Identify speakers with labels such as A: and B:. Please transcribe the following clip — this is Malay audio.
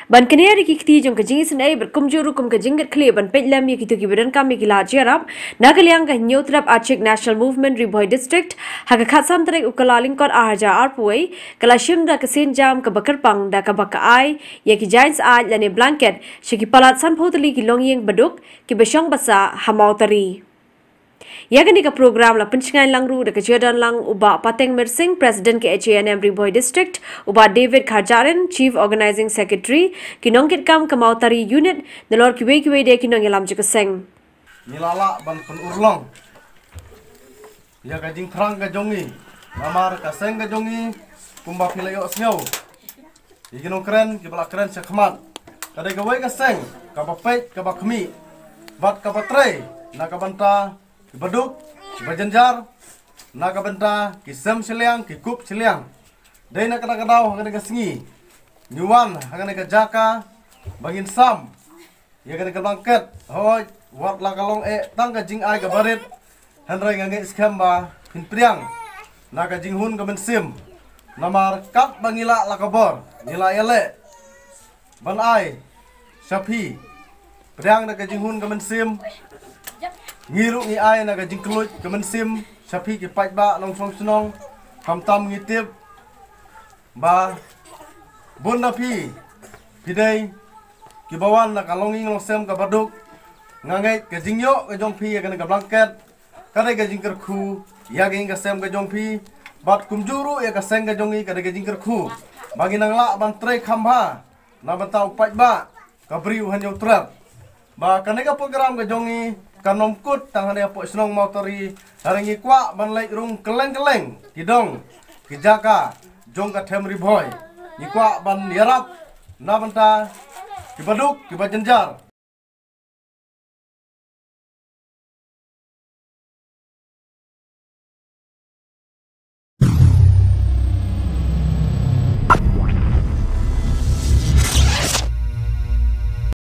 A: Ban kene ki kiti jong ka jing sin ai ber kumjuru kum ka jingat kle ban pelam ye kitu ki bedan kam ki la jarab nagaliang ka nyotrap achik national movement riboy district ha ka khatsam trek ukalaling kor ahaja arpuai kalashim da kasin jam ka bakar pang da ka baka ai ye ki giants ai lane blanket shiki palat san photli ki longyeng baduk ki besong basa hamautari Yagani ka program la penchengai langru de kejadan lang uba Pateng Mersing President ke HANM Riboy District uba David Khajarin Chief Organizing Secretary kinongkit kam kamautari unit nelor kiwe de kinong yalam jikaseng
B: Nilala ban pen urlong ya ka jing thrang ka jongi namar ka seng ka jongi kumba philayo snyo iginong kren ki bala kren se khmat kadai ka wai ka seng ka ba pet ka ba khmi bat ka ba tre na ka banta Baduk, bajanjar, naga benta, kisam siliang, kikup siliang. Dai nak kadau, hangane ka singi. Nyuan, hangane ka jaka, bangin sam. Ya kene ka bangket, hoi, wat la kalong tang ka jing ai ka barit. Handrai ngange skam ba pinpriang. Naga jing hun ka bensim. Namar kap bangila la kabor, nila ele. Ban ai, sapi. Priang naga jing hun ka bensim. Ngiru ni ai na ka jingklut kemensim sapi ki pai ba long song snong ham tam ngitip ba bun na pi pidai ki bawan na kalongi long sem ka baduk ngangai ka jingyo ka jong pi ka na ka blanket ka ka jingker khu ya ka ka sem ka jong pi bat kumjuru ya ka seng ka jongi ka ka jingker khu bagi nang la ban tre khamba na batau pai ba ka briu han yo trap ba ka ka program ka jongi kanom kut tang hane po snong motori harangi kwa ban lai rung keleng kidong kijaka jong ka them riboy ni kwa ban yarap na banta kibaduk kibajanjar